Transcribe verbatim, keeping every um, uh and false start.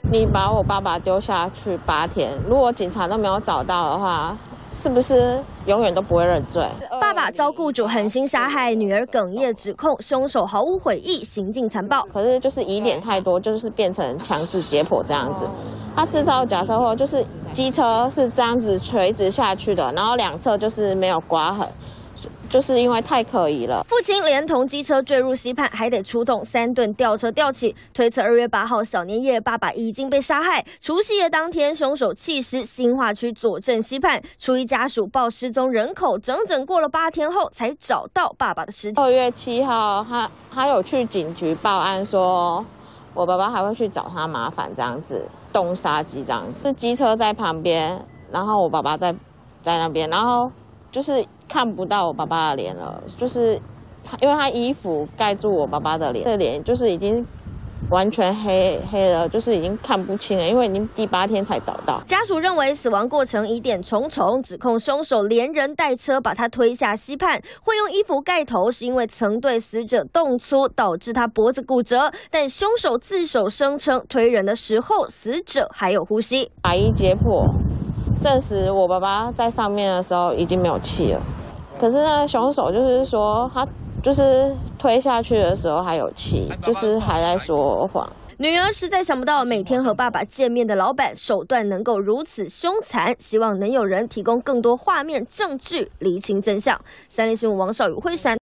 你把我爸爸丢下去八天，如果警察都没有找到的话，是不是永远都不会认罪？ 爸爸遭雇主狠心杀害，女儿哽咽指控凶手毫无悔意，行径残暴。 可是就是疑点太多，就是变成强制解剖这样子。他制造假车祸，就是机车是这样子垂直下去的，然后两侧就是没有刮痕。 就是因为太可疑了， 父亲连同机车坠入溪畔，还得出动三吨吊车吊起。推测二月八号小年夜，爸爸已经被杀害。除夕夜当天，凶手弃尸新化区左镇溪畔。初一家属报失踪人口，整整过了八天后才找到爸爸的尸体。 二月七号，他他有去警局报案说，我爸爸还会去找他麻烦，这样子动杀机这样子。是机车在旁边，然后我爸爸在在那边，然后就是。 看不到我爸爸的脸了，就是因为他衣服盖住我爸爸的脸，这脸就是已经完全黑黑了，就是已经看不清了，因为已经第八天才找到。 家属认为死亡过程疑点重重，指控凶手连人带车把他推下溪畔，会用衣服盖头，是因为曾对死者动粗，导致他脖子骨折。但凶手自首声称，推人的时候死者还有呼吸。 法医解剖。 证实我爸爸在上面的时候已经没有气了，可是呢，凶手就是说他就是推下去的时候还有气，就是还在说谎。 女儿实在想不到，每天和爸爸见面的老板手段能够如此凶残，希望能有人提供更多画面证据，厘清真相。三立新闻王少宇、慧珊。